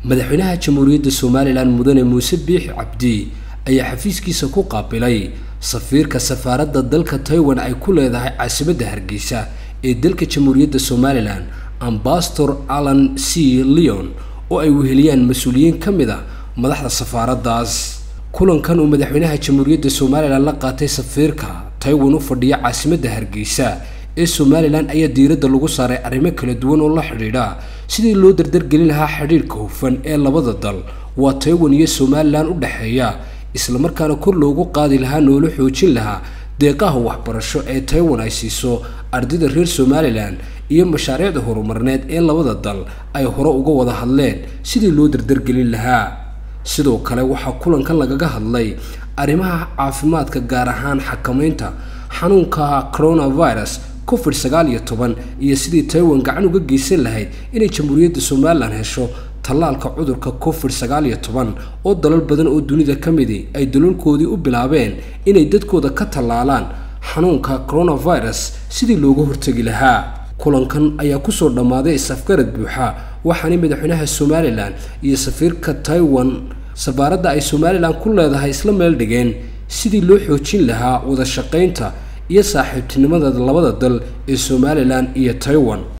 madaxweynaha jamhuuriyadda Soomaaliland mudane Muuse Biixi Cabdi ayaa xafiiskiisa ku qaabilay safiirka safaaradda dalka Taiwan ay ku leedahay caasimadda Hargeysa ee dalka jamhuuriyadda Soomaaliland Ambassador Alan C. Leon oo ay weheliyaan mas'uuliyiin kamid ah madaxda safaaraddaas. kulankan uu madaxweynaha jamhuuriyadda Soomaaliland la qaatay safiirka Taiwan u fadhiya caasimadda Hargeysa ee Soomaaliland ayaa diiradda lagu saaray arrimo kala duwan oo la xiriira sidii loo dardargelin lahaa xiriirka hufan ee labada dal waa Taiwan iyo Soomaaliland u dhaxeeya isla markaana kor loogu qaadi lahaa noolo xoojin lahaa deeqaha waxbarasho ee Taiwan ay siiso ardayda reer Soomaaliland iyo mashaariicda horumarineed ee labada dal ay hore uga wada hadleen sidii loo dardargelin lahaa. sidoo kale waxa kulankan lagaga hadlay arrimaha caafimaadka gaar ahaan xakamaynta xanuunka coronavirus COVID-19 iyo sidii Taiwan gacan uga geysan lahayd inay jamhuuriyadda Soomaaliland hesho talaalka cudurka COVID-19 oo dalal badan oo dunida kamid ah ay dalalkoodii u bilaabeen inay dadkooda ka talaalaan xanuunka coronavirus sidii looga hortagi lahaa. kulankan ayaa ku soo dhamaaday safgarad buuxa waxaana madaxweynaha Soomaaliland iyo safiirka Taiwan safaaradda ay Soomaaliland ku leedahay isla meel dhigeen sidii loo xoojin lahaa wada shaqaynta iyo saaxiibtinimada labada dal ee Soomaaliland iyo Taiwan.